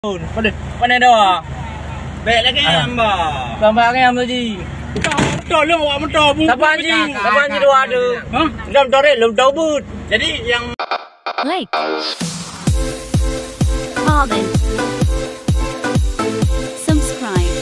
Mana dah? Baik lagi hamba. Gambar yang tu ji. Betul lu awak betul bu. Kapan ji dua ada? Hah? Dalam tarik lu tahu but. Jadi yang Like, comment, subscribe.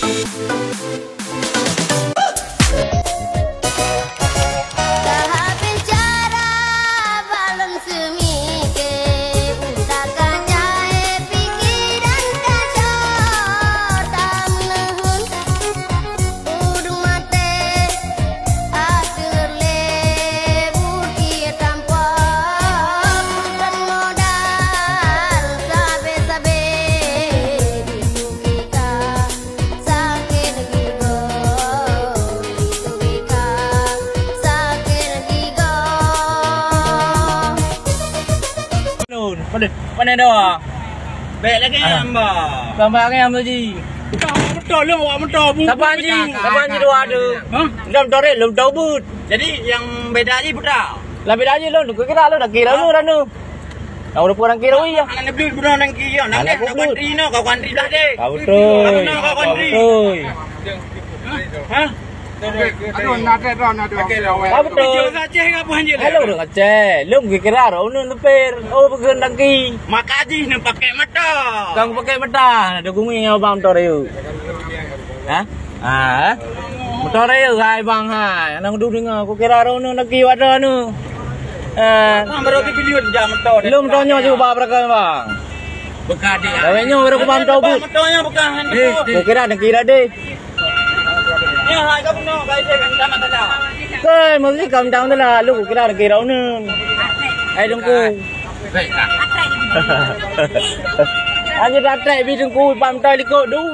Mana dah? baik lagi hamba. Gambar yang tu ji. Betul lu awak betul bu. Kapan ji dua ada? Hah? Dalam tarik lu tahu but. Jadi yang beda ni betul. Lebih aja lu kira lu dah kira lu dah nu. Kau udah kurang kira ya. Anak beli benar nang kiri. Nang Anak kau beli. country no, kau country dah deh. Kau betul. Kau country. Betul. Hah? Aduh, nada. Kau betul. Kerja saja apa hanya. Hello dah kacau. Lu kira dah unu tepir. Oh pegang daki. Makaji nak pakai mata. Kang pakai mata. Ada gumi yang abang motor you. Ha? Ah. Motor you hai bang hai. Anak duduk dengar aku kira dah unu daki ada nu. Baru pilih jam mata. Lu motornya juga berapa bang? Bekade. Kawenya baru kubam tahu but. Motornya bukan. Kau kira nak kira deh. Ya, hai kau benar. Baik saya minta mata dah. Kau mesti kamu tahu tu lah. Lu kira nak kira unu. Hai dengku. Baik tak? Aja dah try bi dengku pam tahu likut du.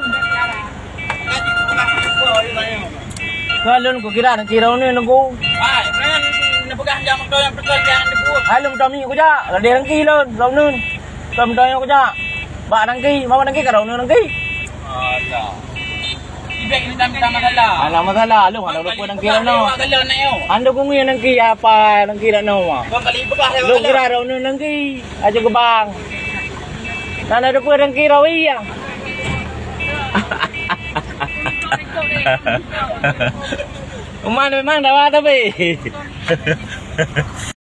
Kalau kau kira nak kira unu dengku. Hai, friend, nak pegang jam motor yang betul jangan dibuat. Hai lu tahu ni aku ja. Ada dengki lon, tahu nun. Kamu tahu aku ja. Bak dengki, mau dengki kau unu dengki. Allah. Ibek ni minta masalah. Alah masalah lu ada lupa dengki no. Kalau nak yo. Anda kungi dengki apa dengki dah no mah. Kau kali bekas Lu kira unu dengki. Aja ke bang. Nana ada pun dengki rawi ya. Memang dah tapi.